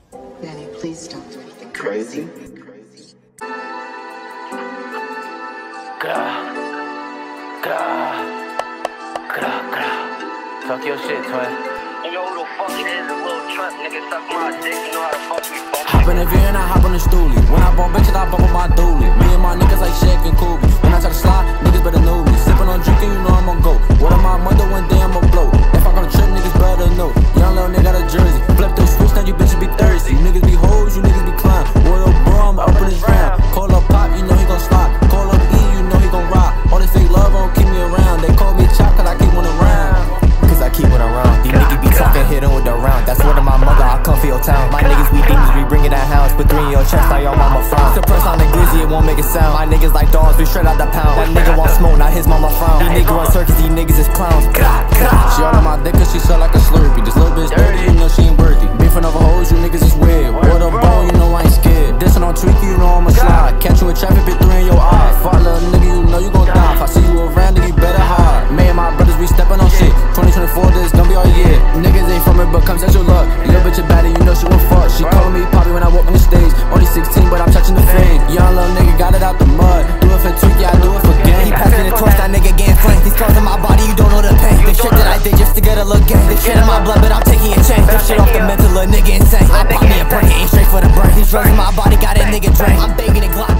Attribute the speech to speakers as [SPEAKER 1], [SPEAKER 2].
[SPEAKER 1] Danny, please don't do anything crazy.
[SPEAKER 2] Talk your shit, twin.
[SPEAKER 3] You know who the fuck it is, a little truck, nigga, suck my dick, you know how the fuck we fuck.
[SPEAKER 2] Hop in the V and I hop on the stoolie. When I bump bitches, I bump on my dually. Me and my niggas like Shaq and Kobe. When I try to slide, niggas better know me. Sippin' on drinking, you know I'm gon' go. What am I mother one day I'ma blow? If I gonna trip, niggas better know. Young little nigga got a jersey. Flip the switch, now you bitches be thirsty. Niggas be hoes, you niggas be clown. What up, bro, I'm up in his round. Call up Pop, you know he gon' slide. Call up E, you know he gon' ride. All this fake love won't keep me around. They call me Chop cause I keep one around.
[SPEAKER 4] Cause I keep it around. These niggas be talking, hit them with the round. That's word of my mother, I come for your town. My niggas be demons, we bring it that house. Put 3 in your chest, like your mama frown. Suppress on the glizzy, it won't make it sound. My niggas like dogs, we straight out the pound. That nigga want smoke, now his mama frown. These niggas run circus, these niggas is clowns.
[SPEAKER 2] She all on my dick cause she sell like a Slurpee. This little bitch dirty, you know she ain't worthy. Beefing over hoes, you niggas is weird. What up, bone, you know I ain't scared. Dissing on Tweaky, you know I'ma slide. Catch you in traffic, bit 3 in your eye. Fuck little nigga, you know you gon' die. If I see you around, nigga, you better hide. Me and my brothers, we steppin' on shit. 2024, this gonna be all year. Niggas ain't from it, but comes at your luck. Little bitch a baddie, you know she won't fuck. She callin' me Poppy when I walk on the stage. Only 16, but I'm touching the fame. Young little nigga got it out the mud. Do it for Tweaky, I do it for gang.
[SPEAKER 4] He passing the torch, that nigga getting flamed. These scars on my body, you don't know the pain. The shit that I did just to get a look gang. The shit in my blood, but I'm taking a change. The shit off the mental, a nigga insane. I pop me a point, ain't straight for the brain. These drugs in my body got a nigga drained. I'm baking a Glock.